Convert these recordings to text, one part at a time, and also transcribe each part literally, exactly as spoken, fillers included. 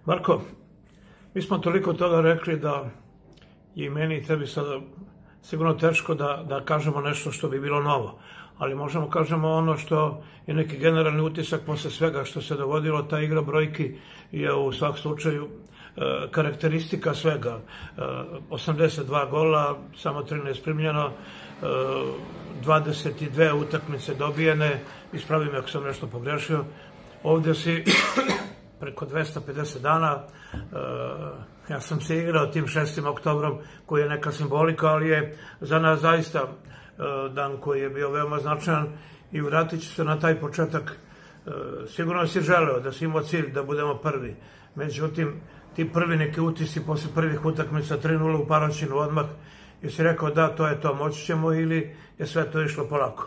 Marko, mi smo toliko toga rekli da je i meni i tebi sada sigurno teško da, da kažemo nešto što bi bilo novo, ali možemo kažemo ono što je neki generalni utisak posle svega što se dogodilo. Ta igra brojki je u svakom slučaju e, karakteristika svega. E, osamdeset dva gola, samo trinaest primljeno, e, dvadeset dve utakmice dobijene, ispravi me ako sam nešto pogrešio. Ovde si preko dvesta pedeset dana, e, ja sam se igrao tim šestim oktobrom koji je neka simbolika, ali je za nas zaista e, dan koji je bio veoma značajan i vratit ću se na taj početak. E, sigurno si želeo da si imao cilj da budemo prvi, međutim ti prvi neki utisci posle prvih utakmica tri nula u Paraćinu odmah, jesi rekao da to je to, moći ćemo, ili je sve to išlo polako?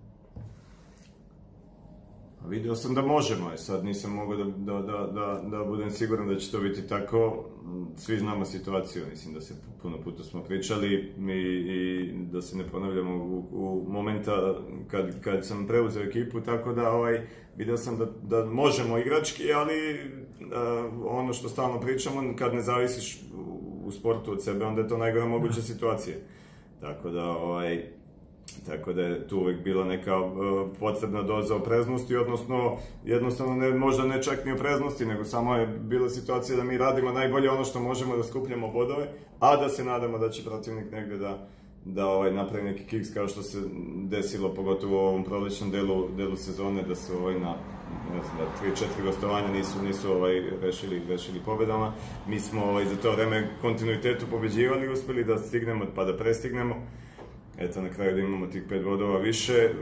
Vidio sam da možemo, sad nisam mogao da, da, da, da, da budem siguran da će to biti tako. Svi znamo situaciju, mislim da se puno puta smo pričali i, i da se ne ponavljamo u, u momenta kad, kad sam preuzeo ekipu, tako da ovaj, vidio sam da, da možemo igrački, ali a, ono što stalno pričamo, kad ne zavisiš u, u sportu od sebe, onda je to najgora moguća situacija. Tako da ovaj, Tako da je tu uvek bila neka uh, potrebna doza opreznosti, odnosno jednostavno ne, možda ne čak ni opreznosti, nego samo je bila situacija da mi radimo najbolje ono što možemo, da skupljamo bodove, a da se nadamo da će protivnik negde da, da ovaj, napravi neki kiks, kao što se desilo pogotovo u ovom prolećnom delu, delu sezone, da su ovaj, na tri četiri gostovanja nisu, nisu ovaj, rešili, rešili pobedama. Mi smo ovaj, za to vreme kontinuitetu pobeđivali, uspeli da stignemo pa da prestignemo. Eto, na kraju da imamo tih pet bodova više. E,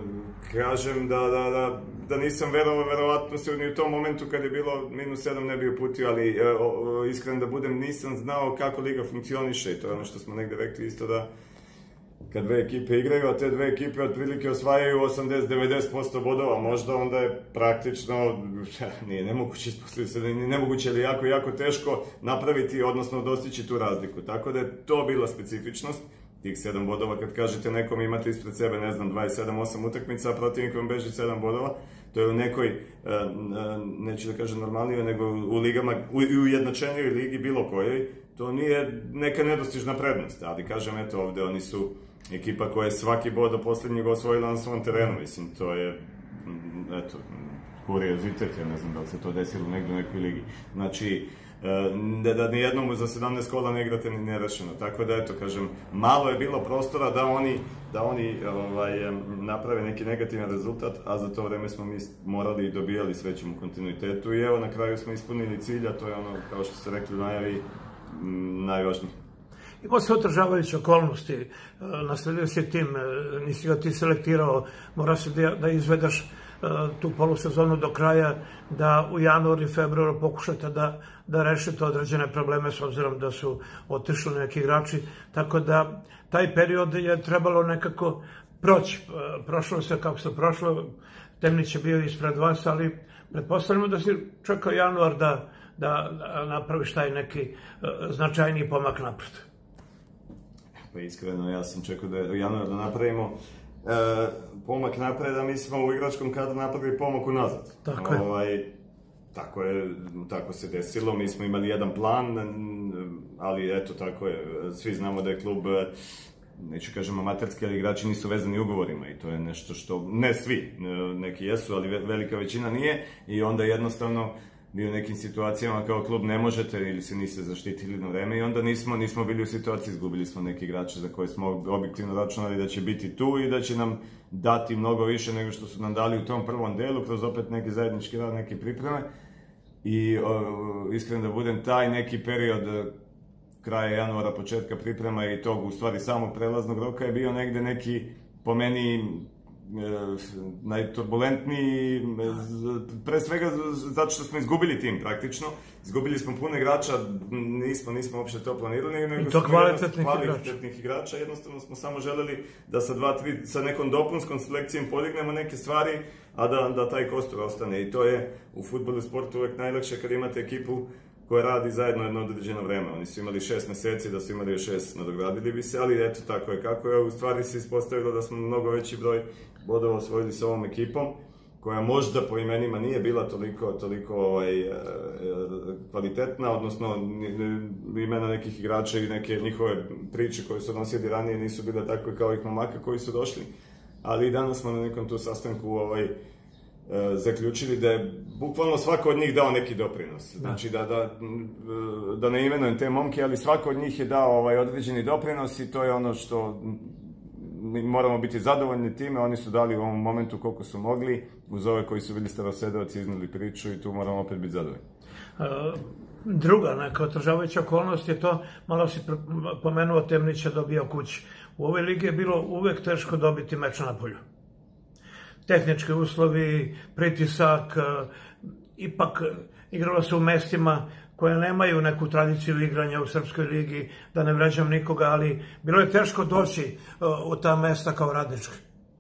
kažem da, da, da, da nisam verovao, verovatno se ni u tom momentu kad je bilo minus sedam ne bi uputio, ali e, o, iskren da budem, nisam znao kako liga funkcioniše, i to je ono što smo negde rekli isto, da kad dve ekipe igraju, a te dve ekipe otprilike osvajaju osamdeset do devedeset posto bodova, možda onda je praktično, nije nemoguće, ispostavljaju se da nije nemoguće, ali jako, jako teško napraviti, odnosno dostići tu razliku. Tako da je to bila specifičnost. Tih sedam bodova, kad kažete nekom imate ispred sebe, ne znam, dvadeset sedam osam utakmica, a protivnik vam beži sedam bodova, to je u nekoj, neću da kažem normalnijoj, nego u ligama, u ujednačenijoj ligi bilo kojoj, to nije neka nedostižna prednost, ali kažem, eto, ovde oni su ekipa koja je svaki bod do poslednjeg osvojila na svom terenu, mislim, to je, eto, kuriozitet, ja ne znam da li se to desilo negde u nekoj ligi. Znači, da, da nijednom za sedamnaest kola ne igrate ni nerešeno. Tako da, eto, kažem, malo je bilo prostora da oni, da oni ovaj, naprave neki negativan rezultat, a za to vreme smo mi morali i dobijali srećom u kontinuitetu i evo, na kraju smo ispunili cilj, a to je ono, kao što ste rekli u najavi, najvažnije. Imao se otežavajuće okolnosti, nasledio si tim, nisi ga ti selektirao, mora se da, da izvedeš tu polusezonu do kraja, da u januaru i februaru pokušate da, da rešite određene probleme s obzirom da su otišli neki igrači, tako da taj period je trebalo nekako proći. Prošlo se kako se prošlo, Temnić je bio ispred vas, ali pretpostavljamo da si čekao januar da, da, da napraviš taj neki značajniji pomak napred. Pa iskreno, ja sam čekao da je januar da napravimo E, pomak napred, a mi smo u igračkom kadru napravili pomak unazad. Tako je. Ovaj, tako je, tako se desilo, mi smo imali jedan plan, ali eto, tako je, svi znamo da je klub, neću kažem amaterski, ali igrači nisu vezani ugovorima i to je nešto što, ne svi, neki jesu, ali velika većina nije, i onda jednostavno vi u nekim situacijama kao klub ne možete ili se niste zaštitili na vreme i onda nismo, nismo bili u situaciji, izgubili smo neki igrače za koje smo objektivno računali da će biti tu i da će nam dati mnogo više nego što su nam dali u tom prvom delu, kroz opet neki zajednički rad, neke pripreme. I o, iskreno da budem, taj neki period kraja januara, početka priprema i tog u stvari samog prelaznog roka je bio negde neki, po meni, najturbulentniji, pre svega zato što smo izgubili tim praktično, izgubili smo puno igrača, nismo, nismo uopšte to planirali, nego smo kvalitetnih, kvalitetnih igrača, jednostavno smo samo želeli da sa dva, tri, sa nekom dopunskom selekcijom podignemo neke stvari, a da, da taj kostur ostane, i to je u fudbalu i sportu uvek najlakše kad imate ekipu koja radi zajedno jedno određeno vreme. Oni su imali šest meseci, da su imali još šest, nadogradili bi se, ali eto, tako je kako je. U stvari se ispostavilo da smo mnogo veći broj bodova osvojili sa ovom ekipom koja možda po imenima nije bila toliko, toliko ovaj, kvalitetna, odnosno imena nekih igrača i neke njihove priče koje su nosili ranije nisu bile takve kao ih momaka koji su došli, ali i danas smo na nekom tu sastanku ovaj, zaključili da je bukvalno svako od njih dao neki doprinos. Znači da, da, da ne imenujem te momke, ali svako od njih je dao ovaj, određeni doprinos i to je ono što mi moramo biti zadovoljni time. Oni su dali u ovom momentu koliko su mogli, uz ove koji su bili starosedeoci iznijeli priču i tu moramo opet biti zadovoljni. Druga neka otežavajuća okolnost je to, malo si pomenuo Temnića dobio kući. U ovoj ligi je bilo uvek teško dobiti meč na polju. Tehnički uslovi, pritisak, ipak igralo se u mestima koje nemaju neku tradiciju igranja u Srpskoj ligi, da ne vređam nikoga, ali bilo je teško doći u ta mesta kao Radnički.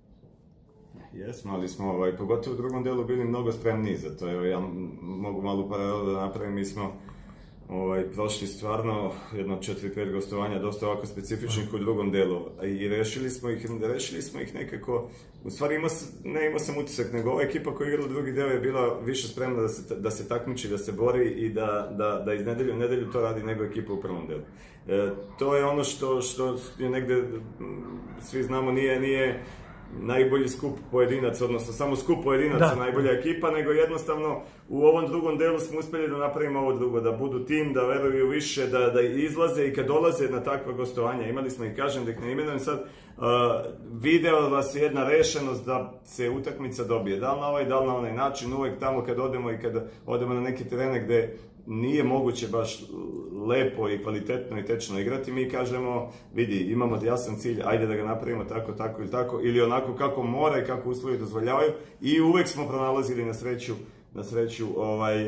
Jesmo, ali smo, ovaj, pogotovo u drugom delu, bili mnogo spremniji za to. Evo, ja mogu malu paralelu da napravim, mi smo ovaj, prošli stvarno jedno četiri pet gostovanja, dosta ovako specifičnih u drugom delu. I rešili smo ih, rešili smo ih nekako, u stvari imao, ne imao sam utisak, nego ova ekipa koja je igrala drugi deo je bila više spremna da se, da se takmiči, da se bori i da, da, da iz nedelju u nedelju to radi nego ekipa u prvom delu. E, to je ono što, što je negde, svi znamo, nije, nije najbolji skup pojedinaca, odnosno samo skup pojedinaca najbolja ekipa, nego jednostavno u ovom drugom delu smo uspeli da napravimo ovo drugo, da budu tim, da veruju više, da, da izlaze i kad dolaze na takva gostovanja. Imali smo i kažem da ih ne imenujem sad, uh, video vas je jedna rešenost da se utakmica dobije. Da li na ovaj, da li na onaj način, uvek tamo kad odemo i kad odemo na neke terene gde nije moguće baš lepo i kvalitetno i tečno igrati, mi kažemo, vidi, imamo jasan cilj, ajde da ga napravimo tako, tako ili tako, ili onako kako mora i kako uslovi dozvoljavaju, i uvek smo pronalazili na sreću, na sreću ovaj,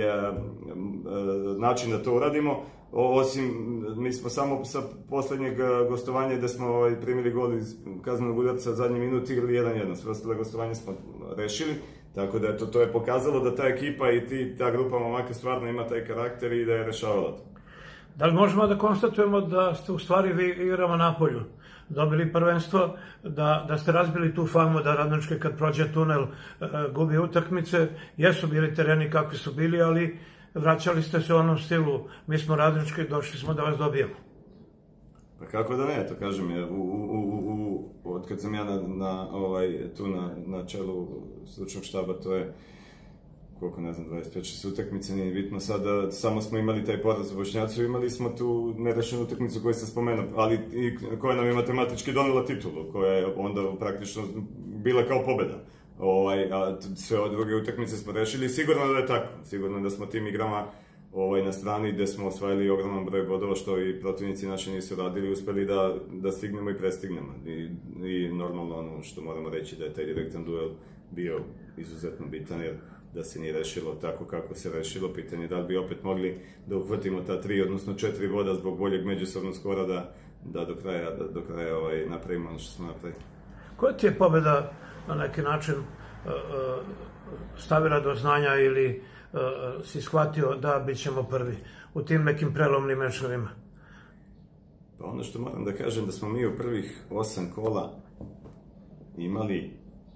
način da to uradimo. Osim, mi smo samo sa poslednjeg gostovanja gde smo ovaj, primili gol iz kaznenog udarca zadnji minut igrali jedan jedan, sve ostale gostovanje smo rešili. Tako da to, to je pokazalo da ta ekipa i ti, ta grupa momaka stvarno ima taj karakter i da je rešavala to. Da li možemo da konstatujemo da ste u stvari vi igramo na polju dobili prvenstvo, da, da ste razbili tu famu da Radnički kad prođe tunel e, gubi utakmice? Jesu bili tereni kakvi su bili, ali vraćali ste se u onom stilu, mi smo Radnički, došli smo da vas dobijemo. Pa kako da ne, to kažem, je, u, u, u, u, od kad sam ja na, na, ovaj, tu na, na čelu stručnog štaba, to je, koliko ne znam, dvadeset pet šest utakmice, nije bitno sada, samo smo imali taj poraz u Bošnjacu, imali smo tu nerešenu utakmicu koju sam spomenuo, ali i koja nam je matematički donela titulu, koja je onda praktično bila kao pobeda. Ovaj, a sve ove druge utakmice smo rešili, sigurno da je tako, sigurno da smo tim igrama ovaj, na strani gde smo osvajali ogroman broj bodova, što i protivnici naši nisu radili, uspeli da, da stignemo i prestignemo. I, I normalno ono što moramo reći da je taj direktan duel bio izuzetno bitan, jer da se nije rešilo tako kako se rešilo, pitanje da li bi opet mogli da uhvatimo ta tri, odnosno četiri boda zbog boljeg međusobnog skora da, da do kraja, da, do kraja ovaj, napravimo ono što smo napravili. Koja ti je pobeda na neki način stavila do znanja ili si shvatio da bit ćemo prvi u tim nekim prelomnim mečevima? Pa ono što moram da kažem, da smo mi u prvih osam kola imali e,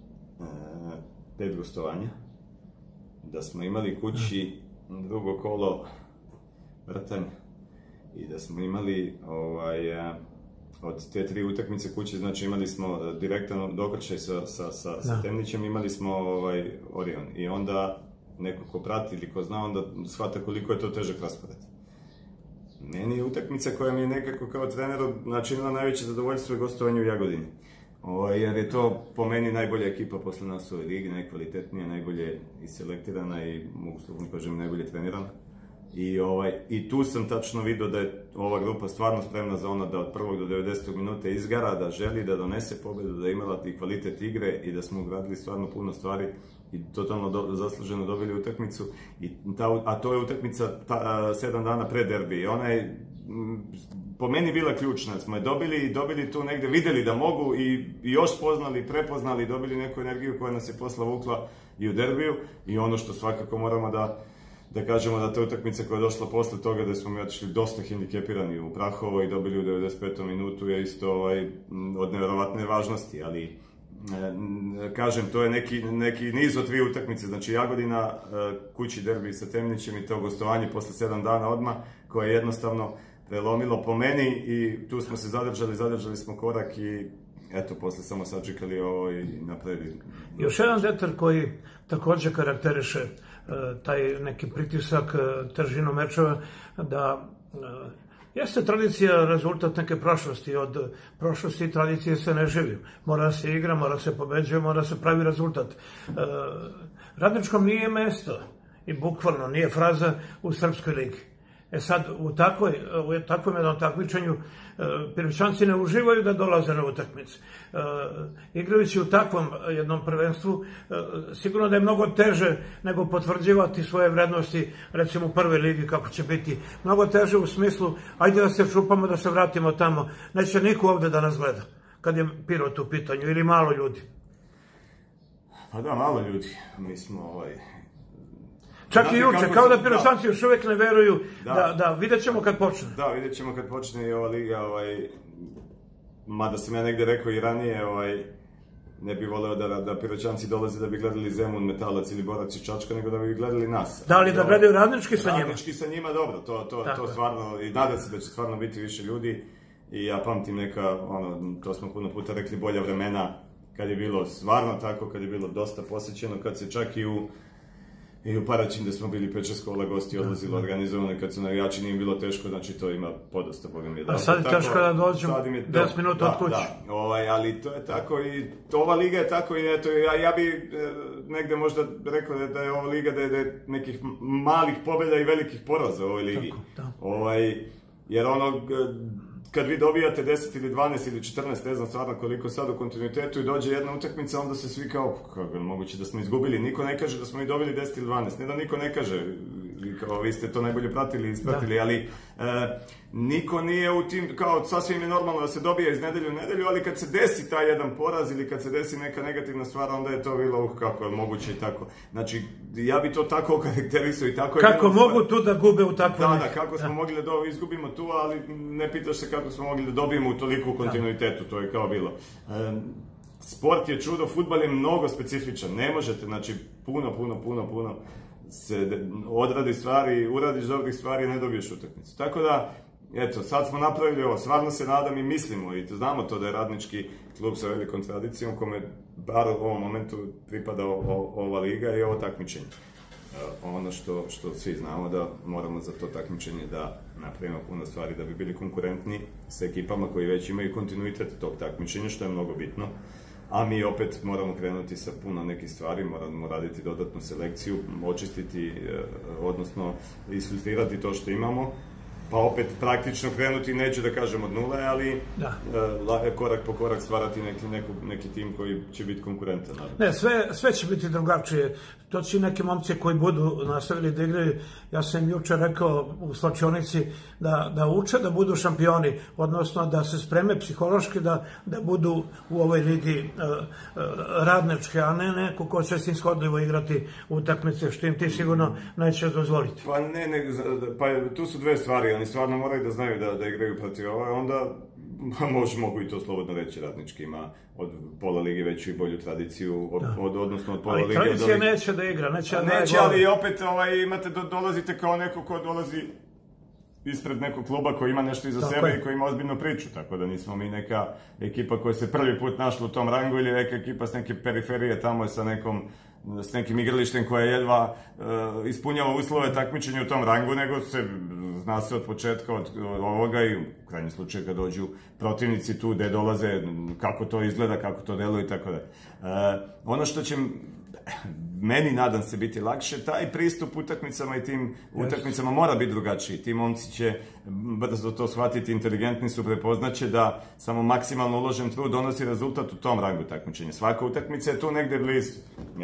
pet gostovanja, da smo imali kući drugo kolo vrtanja i da smo imali ovaj, od te tri utakmice kuće, znači imali smo direktan dokršaj sa, sa, sa, sa Temnićem, imali smo ovaj, Orion i onda neko ko prati ili ko zna, onda shvata koliko je to težak raspored. Meni je utakmica koja mi je nekako kao treneru načinila najveće zadovoljstvo je gostovanje u Jagodini. O, jer je to po meni najbolja ekipa posle nas u ovoj ligi, najkvalitetnija, najbolje iselektirana i mogu slobodno kažem najbolje trenirana. I, ovaj, I tu sam tačno vidio da je ova grupa stvarno spremna za ono da od prvog do devedesetog minute izgara, da želi da donese pobedu, da je imala i kvalitet igre i da smo ugradili stvarno puno stvari i totalno do, zasluženo dobili utakmicu. I ta, a to je utakmica ta, sedam dana pre derbi. I ona je m, po meni bila ključna. Smo je dobili i dobili tu negde, videli da mogu i, i još spoznali, prepoznali, dobili neku energiju koja nas je posla vukla i u derbiju. I ono što svakako moramo da da kažemo da ta utakmica koja je došla posle toga da smo mi otišli dosta hendikepirani u Prahovo i dobili u devedeset petom minutu je isto ovaj, od neverovatne važnosti, ali kažem, to je neki, neki niz od tri utakmice, znači Jagodina, kući derbi sa Temnićem i to gostovanje posle sedam dana odmah, koje je jednostavno prelomilo po meni i tu smo se zadržali, zadržali smo korak i eto, posle samo sačekali ovo i napravili. Još jedan detalj koji takođe karakteriše taj neki pritisak, težinu mečeva, da jeste tradicija rezultat neke prošlosti, od prošlosti i tradicije se ne živi. Mora se igra, mora se pobeđuje, mora se pravi rezultat. Radničkom nije mesto i bukvalno nije fraza u Srpskoj ligi. E sad, u takvoj, u takvom jednom takmičenju Piroćanci ne uživaju da dolaze na utakmice. Igrajući u takvom jednom prvenstvu, sigurno da je mnogo teže nego potvrđivati svoje vrednosti, recimo u prvoj ligi kako će biti. Mnogo teže u smislu, ajde da se čupamo, da se vratimo tamo. Neće niko ovde da nas gleda, kad je Pirot u pitanju, ili malo ljudi. Pa da, malo ljudi. Mi smo ovaj... Čak i juče, kao da Piroćanci još uvek ne veruju, da vidjet ćemo kad počne. Da, vidjet ćemo kad počne i ova liga, mada sam ja negde rekao i ranije, ne bih voleo da Piroćanci dolaze da bi gledali Zemun, Metalac ili Borac i Čačka, nego da bi gledali nas. Da li da gledaju Radnički sa njima? Radnički sa njima, dobro, to stvarno, i nadam se da će stvarno biti više ljudi i ja pamtim neka, ono, to smo puno puta rekli, bolja vremena, kad je bilo stvarno tako, kad je bilo dosta posjećeno, kad se čak i u I u Paraćin, gde smo bili pet šest kola gosti, odlazilo organizovano, kad su navijači, nije im bilo teško, znači to ima podosta, Boga mi je dao. A sad je teško da dođem deset minuta od kuće. Da, ali to je tako i ova liga je tako i eto, ja bi negde možda rekao da je ova liga da je nekih malih pobjeda i velikih poraza u ovoj ligi. Jer ono, kad vi dobijate deset ili dvanaest ili četrnaest, ne znam stvarno koliko sad u kontinuitetu i dođe jedna utakmica, onda se svi kao, kako je moguće da smo izgubili, niko ne kaže da smo i dobili deset ili dvanaest, ne da niko ne kaže, kao vi ste to najbolje pratili i ispratili, ali niko nije u tim, kao sasvim je normalno da se dobija iz nedelju u nedelju, ali kad se desi taj jedan poraz ili kad se desi neka negativna stvar, onda je to bilo, uh, kako je moguće i tako. Znači, ja bi to tako karakterisao i tako je... Kako mogu tu da gube u takvom... Da, da, kako smo mogli da izgubimo tu, ali ne pitaš se kako smo mogli da dobijemo u toliko kontinuitetu, to je kao bilo. Sport je čudo, fudbal je mnogo specifičan, ne možete, znači, puno, puno, puno, puno se odradi stvari, uradiš dobrih stvari i ne dobiješ utakmicu. Tako da, eto, sad smo napravili ovo, stvarno se nadam i mislimo i znamo to da je Radnički klub sa velikom tradicijom, kome bar u ovom momentu pripada ova liga i ovo takmičenje. Ono što svi znamo da moramo za to takmičenje da napravimo puno stvari da bi bili konkurentni sa ekipama koji već imaju kontinuitet tog takmičenja, što je mnogo bitno. A mi opet moramo krenuti sa puno nekih stvari, moramo raditi dodatnu selekciju, očistiti, odnosno isfiltrirati to što imamo, pa opet praktično krenuti, neću da kažem od nule, ali korak po korak stvarati neki tim koji će biti konkurentan. Ne, sve će biti drugačije. To će neki momci koji budu nastavili da igraju, ja sam juče rekao u slačionici da uče da budu šampioni, odnosno da se spreme psihološki da budu u ovoj ligi Radničke, a ne neko ko će snishodljivo igrati utakmice, što im ti sigurno neće dozvoliti. Pa ne, pa tu su dve stvari, oni stvarno moraju da znaju da igraju protiv ovo, onda mogu i to slobodno reći, Radnički ima od pola lige veću i bolju tradiciju, odnosno od pola lige... Ali tradicija neće da igra, neće... Neće, ali opet imate, dolazite kao neko ko dolazi ispred nekog kluba koji ima nešto iza sebe i koji ima ozbiljnu priču, tako da nismo mi neka ekipa koja se prvi put našla u tom rangu ili neka ekipa s neke periferije tamo sa nekom s nekim igralištem koja jedva ispunjava uslove takmičenja u tom rangu, nego se zna se od početka od ovoga i u krajnjem slučaju kad dođu protivnici tu gde dolaze, kako to izgleda, kako to deluje i tako da. Ono što će meni, nadam se, biti lakše, taj pristup utakmicama i tim utakmicama mora biti drugačiji. Ti momci će brzo to shvatiti, inteligentni su, prepoznaće da samo maksimalno uložen trud donosi rezultat u tom rangu takmičenja. Svaka utakmica je tu negde blizu.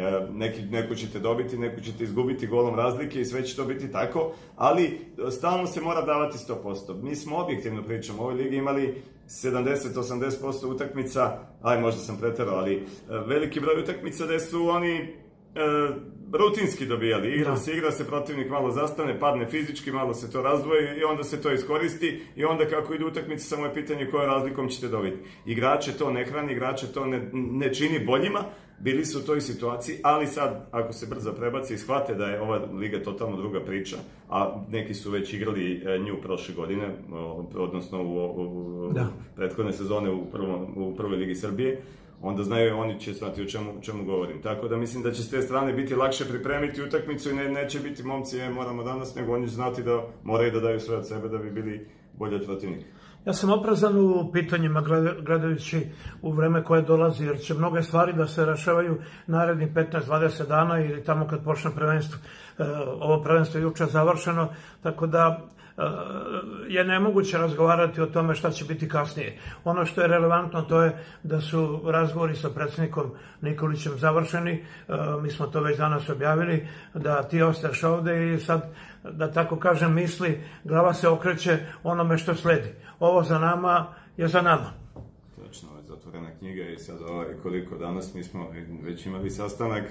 Neku ćete dobiti, neku ćete izgubiti golom razlike i sve će to biti tako, ali stalno se mora davati sto posto. Mi smo objektivno pričamo u ovoj ligi imali sedamdeset do osamdeset posto utakmica, aj možda sam preterao, ali veliki broj utakmica gde su oni e, rutinski dobijali. Igra se, igra se, protivnik malo zastane, padne fizički, malo se to razdvoji i onda se to iskoristi i onda kako idu utakmice, samo je pitanje kojom razlikom ćete dobiti. Igrače to ne hrani, igrače to ne, ne čini boljima, bili su u toj situaciji, ali sad, ako se brzo prebaci i shvate da je ova liga totalno druga priča, a neki su već igrali nju prošle godine, odnosno u, u, u prethodne sezone u, prvom, u prvoj ligi Srbije, onda znaju, oni će znati o čemu, čemu govorim. Tako da mislim da će s te strane biti lakše pripremiti utakmicu i ne, neće biti momci, je, moramo danas, nego oni će znati da moraju da daju sve od sebe da bi bili bolji od protivnika. Ja sam oprezan u pitanjima gledajući u vreme koje dolazi, jer će mnoge stvari da se rešavaju narednih petnaest dvadeset dana ili tamo kad počne prvenstvo. Ovo prvenstvo je juče završeno, tako da je nemoguće razgovarati o tome šta će biti kasnije. Ono što je relevantno to je da su razgovori sa predsjednikom Nikolićem završeni, mi smo to već danas objavili, da ti ostaješ ovde i sad, da tako kažem, misli, glava se okreće onome što sledi. Ovo za nama je za nama. Točno, ovo je zatvorena knjiga i sad ovaj, koliko danas mi smo već imali sastanak,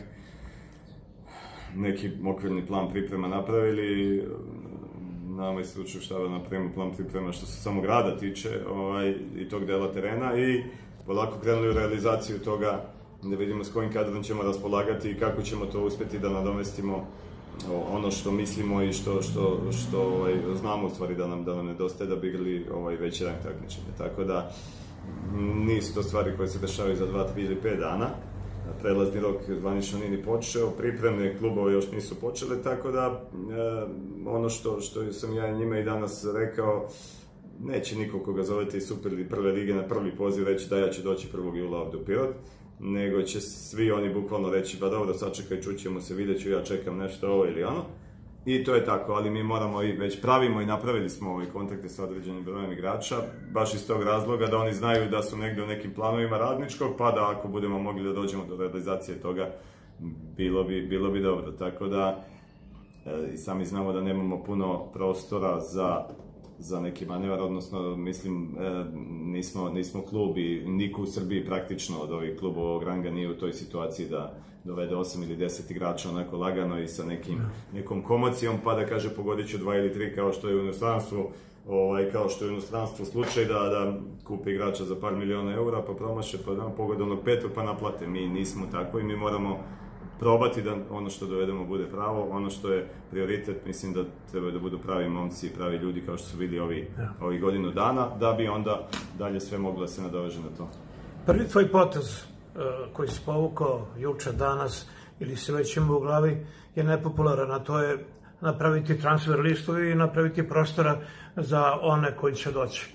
neki okvirni plan priprema napravili, nama iz stručnog štaba napravimo plan priprema što se samog rada tiče ovaj, i tog dela terena i polako krenuli u realizaciju toga da vidimo s kojim kadrom ćemo raspolagati i kako ćemo to uspjeti da nadomestimo ono što mislimo i što, što, što ovaj, znamo u stvari da nam, da nam nedostaje da bi igrali ovaj, veći rang takmičenja. Tako da nisu to stvari koje se dešavaju za dva, tri ili pet dana. Prelazni rok zvanično nije ni počeo, pripremne klubove još nisu počele, tako da e, ono što, što sam ja njima i danas rekao, neće niko koga zovete iz Super ili Prve lige na prvi poziv reći da ja ću doći prvog jula ovdje u Pirot, nego će svi oni bukvalno reći pa dobro, sačekaj, čućemo se, vidjet ću, ja čekam nešto ovo ili ono. I to je tako, ali mi moramo i već pravimo i napravili smo ovaj kontakte sa određenim brojem igrača, baš iz tog razloga da oni znaju da su negdje u nekim planovima radničkog, pa da ako budemo mogli da dođemo do realizacije toga, bilo bi, bilo bi dobro. Tako da e, i sami znamo da nemamo puno prostora za, za neki manevar, odnosno mislim e, nismo, nismo klub i niko u Srbiji praktično od ovih klubova ovog ranga nije u toj situaciji da dovede osam ili deset igrača onako lagano i sa nekim, nekom komocijom, pa da kaže pogodit ću dva ili tri kao što je u inostranstvu, ovaj, kao što je u inostranstvu slučaj da, da kupe igrača za par miliona eura, pa promaše, pa da pogode onog petu, pa naplate. Mi nismo tako i mi moramo probati da ono što dovedemo bude pravo, ono što je prioritet, mislim da trebaju da budu pravi momci i pravi ljudi kao što su bili ovi, ovi godinu dana, da bi onda dalje sve moglo da se nadoveže na to. Prvi tvoj potez koji si povukao juče, danas ili si već imao u glavi je nepopularan, a to je napraviti transfer listu i napraviti prostora za one koji će doći.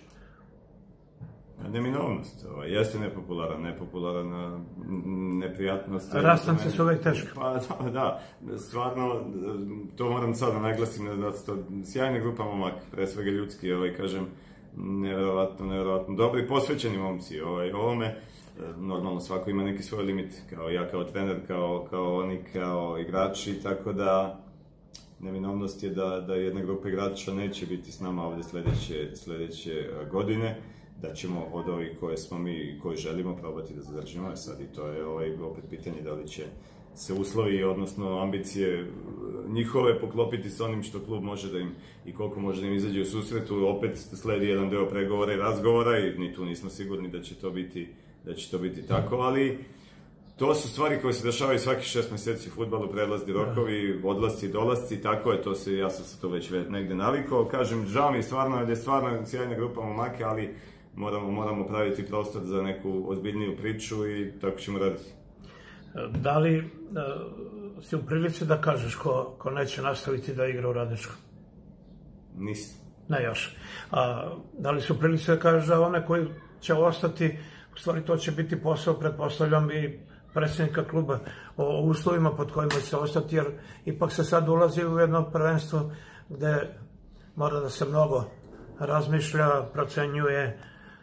Neminovnost, jeste nepopularan, nepopularan, neprijatnost. Rastanci su uvek teški. Pa da, da, stvarno, to moram sad da naglasim, da su to sjajna grupa momak, pre svega ljudski, ovaj, kažem, nevjerovatno, nevjerovatno, dobri, posvećeni momci, ovaj, ovome. Normalno svako ima neki svoj limit, kao ja kao trener, kao, kao oni kao igrači, tako da neminovnost je da, da jedna grupa igrača neće biti s nama ovdje sledeće, sledeće godine, da ćemo od ovih koje smo mi i koji želimo probati da zadržimo, sad i to je ovaj, opet pitanje da li će se uslovi, odnosno ambicije njihove poklopiti s onim što klub može da im i koliko može da im izađe u susretu, opet sledi jedan deo pregovora i razgovora i ni tu nismo sigurni da će to biti da će to biti tako, ali to su stvari koje se dešavaju svaki šest meseci u fudbalu, prelazni rokovi, odlasci i dolasci, tako je, to se, ja sam se to već negde navikao, kažem, žao mi stvarno, jer je stvarno sjajna grupa momake, ali moramo, moramo praviti prostor za neku ozbiljniju priču i tako ćemo raditi. Da li uh, si u prilici da kažeš ko, ko neće nastaviti da igra u Radničkom? Nisam. Ne još. A, da li si u prilici da kažeš da one koji će ostati, u stvari to će biti posao, pretpostavljam, i predsjednika kluba o uslovima pod kojima će se ostati, jer ipak se sad ulazi u jedno prvenstvo gde mora da se mnogo razmišlja, procenjuje,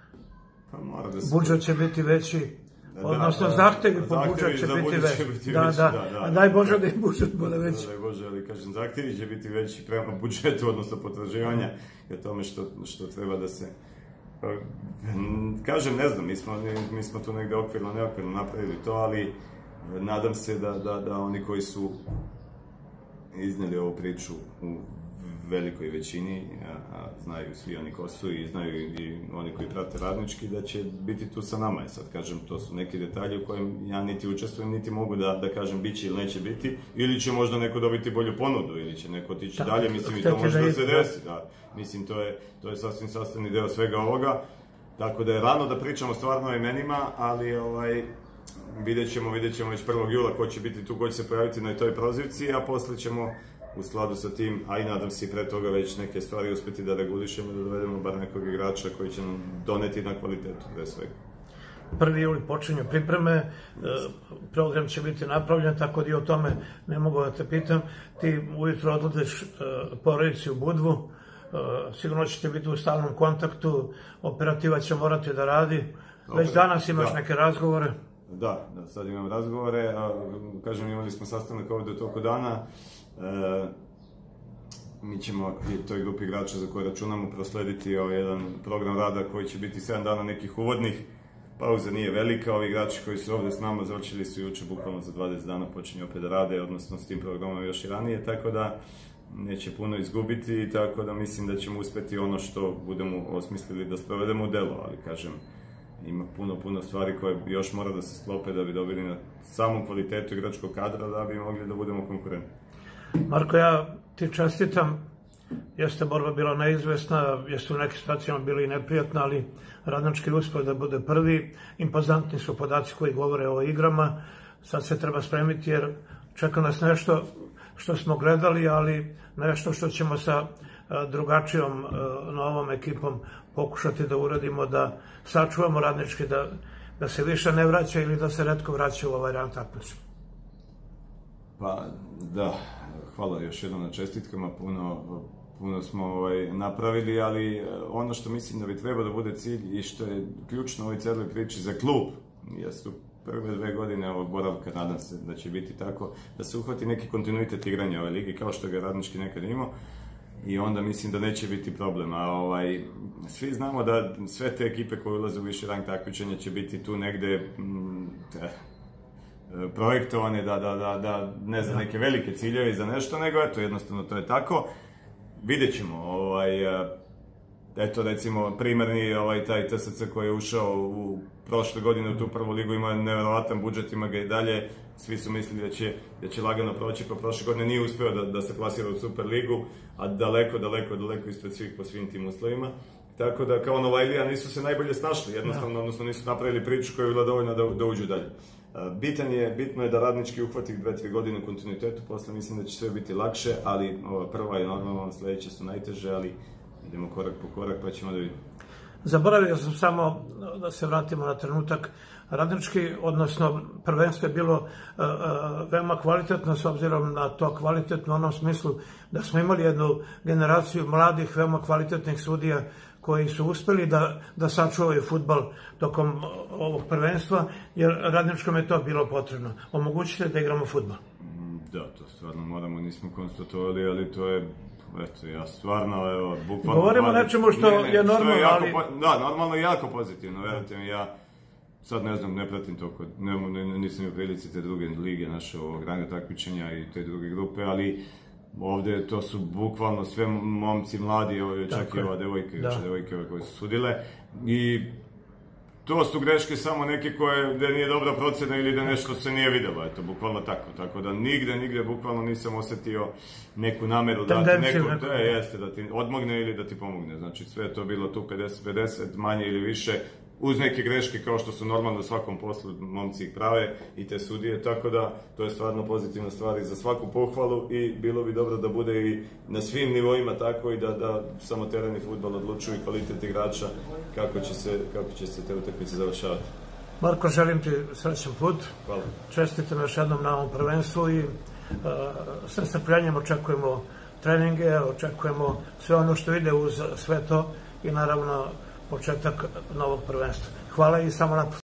budžet će biti veći, odnosno zahtevi po budžet će biti veći. Da, da, daj Bože da i budžet bude veći. Daj Bože, ali kažem, zahtevi će biti veći prema budžetu, odnosno potraživanja i o tome što treba da se... Kažem, ne znam, mi smo, mi smo tu negde okvirno, neokvirno napravili to, ali Nadam se da, da, da oni koji su iznijeli ovu priču u velikoj većini, a, a znaju svi oni ko su i znaju i oni koji prate Radnički, da će biti tu sa nama. I sad kažem, to su neki detalji u kojem ja niti učestvujem, niti mogu da, da kažem biće ili neće biti, ili će možda neko dobiti bolju ponudu, ili će neko otići da, dalje, mislim i to može da se desi. Da. Mislim, to je, to je sasvim sastavni deo svega ovoga, tako da je rano da pričamo stvarno o imenima, ali ovaj, vidjet ćemo, vidjet ćemo već prvog jula ko će biti tu, ko će se pojaviti na toj prozivci, a posle ćemo u skladu sa tim, a i nadam se i pre toga već neke stvari uspeti da regulišemo i da dovedemo bar nekog igrača koji će nam doneti na kvalitetu pre svega. prvi juli počinju pripreme, program će biti napravljen, tako da i o tome ne mogu da te pitam. Ti ujutro odlaziš porodici u Budvu, sigurno ćete biti u stalnom kontaktu, operativa će morati da radi. Već danas imaš neke razgovore? Da, da, sad imam razgovore, kažem, imali smo sastanak ovde u toku dana. E, mi ćemo i toj grupi igrača za koje računamo proslediti ovaj jedan program rada koji će biti sedam dana nekih uvodnih. Pauza nije velika, ovi igrači koji su ovde s nama završili su juče, bukvalno za dvadeset dana počinju opet da rade, odnosno s tim programom još i ranije, tako da neće puno izgubiti, tako da mislim da ćemo uspeti ono što budemo osmislili da sprovedemo u delo, ali kažem, ima puno, puno stvari koje još mora da se sklope da bi dobili na samom kvalitetu igračkog kadra da bi mogli da budemo konkurentni. Marko, ja ti čestitam, jeste borba bila neizvesna, jeste u nekim situacijama bili i neprijatna, ali Radnički uspeo da bude prvi, impozantni su podaci koji govore o igrama, sad se treba spremiti jer čeka nas nešto što smo gledali, ali nešto što ćemo sa drugačijom novom ekipom pokušati da uradimo, da sačuvamo Radnički, da, da se više ne vraća ili da se retko vraća u ovaj rang takmičenja. Pa da, hvala još jednom na čestitkama, puno, puno smo ovaj, napravili, ali ono što mislim da bi trebao da bude cilj i što je ključno u ovoj celoj priči za klub, jesu prve dve godine ovog boravka, nadam se da će biti tako, da se uhvati neki kontinuitet igranja ove ligi, kao što ga Radnički nekad imao, i onda mislim da neće biti problem. A ovaj, svi znamo da sve te ekipe koje ulaze u viši rang takmičenja će biti tu negde mm, te, projektovane da, da, da, da ne za neke velike ciljeve za nešto, nego eto, jednostavno to je tako. Vidjet ćemo, ovaj, eto recimo primarni ovaj, taj T S C koji je ušao u prošle godine u tu prvu ligu, ima neverovatan budžet, ima ga i dalje, svi su mislili da će, da će lagano proći, pa prošle godine nije uspeo da, da se plasira u Super ligu, a daleko, daleko, daleko ispred svih po svim tim uslovima. Tako da kao Novajlija nisu se najbolje snašli, jednostavno, odnosno nisu napravili priču koja je bila dovoljna da, da uđu dalje. Bitan je, bitno je da Radnički uhvati dve, tri godine u kontinuitetu, posle mislim da će sve biti lakše, ali ova prva i normalno, sledeće su najteže, ali idemo korak po korak pa ćemo da vidimo. Zaboravio sam samo da se vratimo na trenutak. Radnički, odnosno prvenstvo je bilo uh, uh, veoma kvalitetno s obzirom na to kvalitetno u onom smislu da smo imali jednu generaciju mladih, veoma kvalitetnih sudija koji su uspeli da, da sačuvaju fudbal tokom ovog prvenstva, jer Radničkom je to bilo potrebno. Omogućite da igramo fudbal. Da, to stvarno moramo, nismo konstatovali, ali to je, eto, ja stvarno, evo, bukvalno... Govorimo o nečemu što ne, ne, je normalno, što je ali... Po, da, normalno i jako pozitivno, verujte mi, ja sad ne znam, ne pratim toliko, ne, ne, nisam u prilici te druge lige naše ovog ranga takmičenja i te druge grupe, ali ovde to su bukvalno sve momci mladi, ovo, čak i ova devojka, da. devojke koje su sudile, i to su greške samo neke koje, gde nije dobra procena ili da nešto se nije videlo, eto, bukvalno tako, tako da nigde, nigde bukvalno nisam osetio neku nameru da ti neko, da jeste, da ti odmogne ili da ti pomogne, znači sve je to bilo tu pedeset pedeset, manje ili više, uz neke greške kao što su normalno u svakom poslu, momci ih prave i te sudije, tako da to je stvarno pozitivna stvar i za svaku pohvalu i bilo bi dobro da bude i na svim nivoima tako i da, da samo tereni fudbal odlučuju i kvalitet igrača kako će se, kako će se te utakmice završavati. Marko, želim ti srećan put. Hvala. Čestitam još jednom na ovom prvenstvu i uh, sa strpljenjem očekujemo treninge, očekujemo sve ono što ide uz sve to i naravno početak novog prvenstva. Hvala i samo napad.